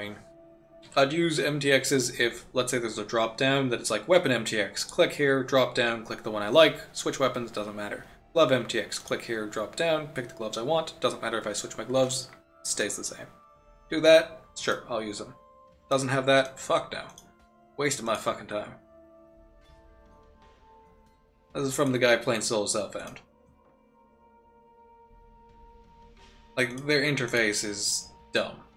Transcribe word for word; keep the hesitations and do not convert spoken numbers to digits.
mean, I'd use M T Xs if, let's say there's a drop down that it's like weapon M T X, click here, drop down, click the one I like, switch weapons, doesn't matter. Glove M T X, click here, drop down, pick the gloves I want, doesn't matter if I switch my gloves, stays the same. Do that, sure, I'll use them. Doesn't have that, fuck no. Wasted my fucking time. This is from the guy playing Solo Self-Found. Like, their interface is dumb.